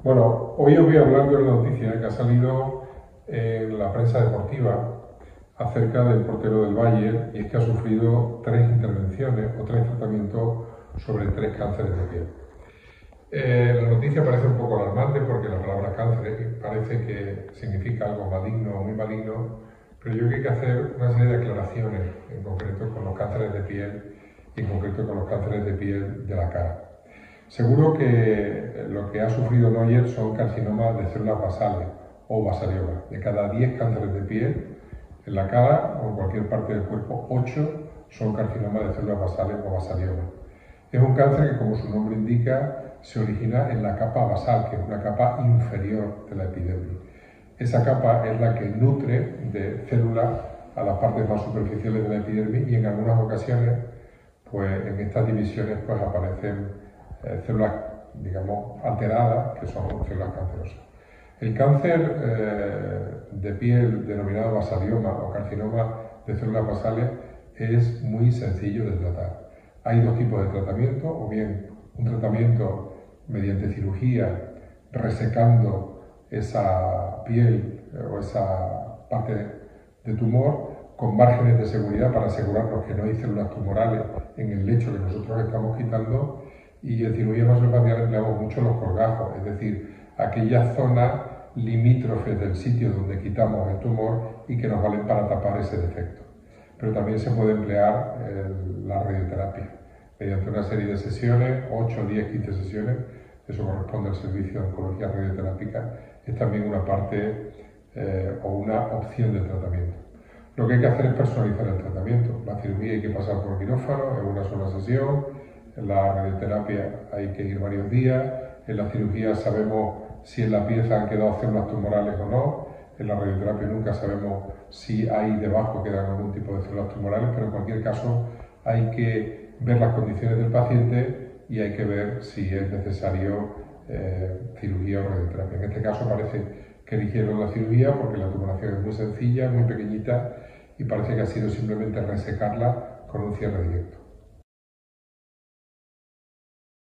Bueno, hoy os voy a hablar de una noticia que ha salido en la prensa deportiva acerca del portero del Bayern, y es que ha sufrido 3 intervenciones o 3 tratamientos sobre 3 cánceres de piel. La noticia parece un poco alarmante porque la palabra cáncer parece que significa algo maligno o muy maligno, pero yo creo que hay que hacer una serie de aclaraciones, en concreto con los cánceres de piel y en concreto con los cánceres de piel de la cara. Seguro que lo que ha sufrido Neuer son carcinomas de células basales o basaliomas. De cada 10 cánceres de piel en la cara o en cualquier parte del cuerpo, 8 son carcinomas de células basales o basaliomas. Es un cáncer que, como su nombre indica, se origina en la capa basal, que es una capa inferior de la epidermis. Esa capa es la que nutre de células a las partes más superficiales de la epidermis, y en algunas ocasiones, pues en estas divisiones, pues aparecen células, digamos, alteradas, que son células cancerosas. El cáncer de piel denominado basalioma o carcinoma de células basales es muy sencillo de tratar. Hay 2 tipos de tratamiento, o bien un tratamiento mediante cirugía resecando esa piel o esa parte de tumor con márgenes de seguridad para asegurarnos que no hay células tumorales en el lecho que nosotros estamos quitando, y en cirugía masofacial empleamos mucho los colgajos, es decir, aquellas zonas limítrofes del sitio donde quitamos el tumor y que nos valen para tapar ese defecto. Pero también se puede emplear la radioterapia mediante una serie de sesiones, 8, 10, 15 sesiones. Eso corresponde al servicio de oncología radioterápica. Es también una parte o una opción de tratamiento. Lo que hay que hacer es personalizar el tratamiento. La cirugía hay que pasar por quirófano en una sola sesión. En la radioterapia hay que ir varios días. En la cirugía sabemos si en la pieza han quedado células tumorales o no. En la radioterapia nunca sabemos si hay debajo quedan algún tipo de células tumorales, pero en cualquier caso hay que ver las condiciones del paciente y hay que ver si es necesario cirugía o radioterapia. En este caso parece que eligieron la cirugía porque la tumoración es muy sencilla, muy pequeñita, y parece que ha sido simplemente resecarla con un cierre directo.